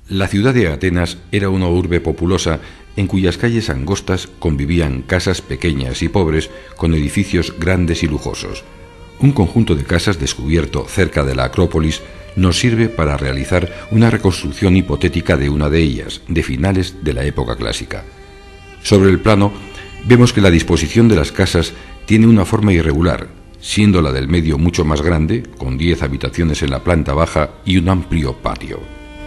La ciudad de Atenas era una urbe populosa en cuyas calles angostas convivían casas pequeñas y pobres con edificios grandes y lujosos. Un conjunto de casas descubierto cerca de la Acrópolis nos sirve para realizar una reconstrucción hipotética de una de ellas, de finales de la época clásica. Sobre el plano, vemos que la disposición de las casas tiene una forma irregular, siendo la del medio mucho más grande, con 10 habitaciones en la planta baja y un amplio patio.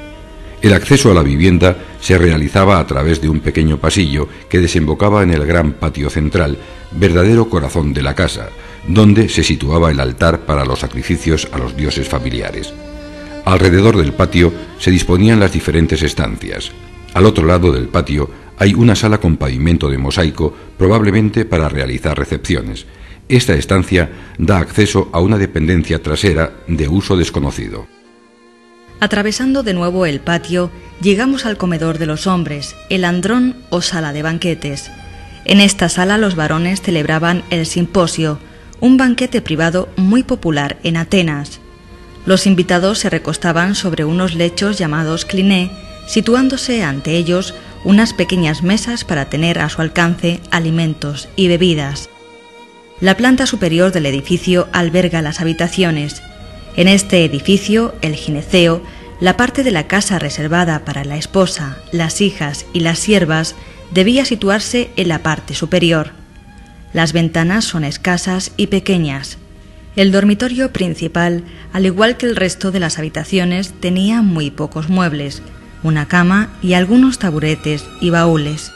El acceso a la vivienda se realizaba a través de un pequeño pasillo que desembocaba en el gran patio central, verdadero corazón de la casa, donde se situaba el altar para los sacrificios a los dioses familiares. Alrededor del patio se disponían las diferentes estancias. Al otro lado del patio hay una sala con pavimento de mosaico, probablemente para realizar recepciones. Esta estancia da acceso a una dependencia trasera de uso desconocido. Atravesando de nuevo el patio, llegamos al comedor de los hombres, el andrón o sala de banquetes. En esta sala los varones celebraban el simposio, un banquete privado muy popular en Atenas. Los invitados se recostaban sobre unos lechos llamados cliné, situándose ante ellos unas pequeñas mesas para tener a su alcance alimentos y bebidas. La planta superior del edificio alberga las habitaciones. En este edificio, el gineceo, la parte de la casa reservada para la esposa, las hijas y las siervas, debía situarse en la parte superior. Las ventanas son escasas y pequeñas. El dormitorio principal, al igual que el resto de las habitaciones, tenía muy pocos muebles, una cama y algunos taburetes y baúles.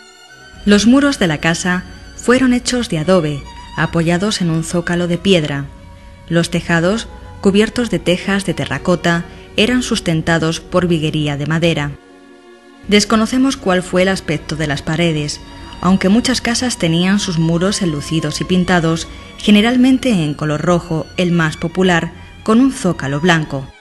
Los muros de la casa fueron hechos de adobe, apoyados en un zócalo de piedra. Los tejados, cubiertos de tejas de terracota, eran sustentados por viguería de madera. Desconocemos cuál fue el aspecto de las paredes, aunque muchas casas tenían sus muros enlucidos y pintados, generalmente en color rojo, el más popular, con un zócalo blanco.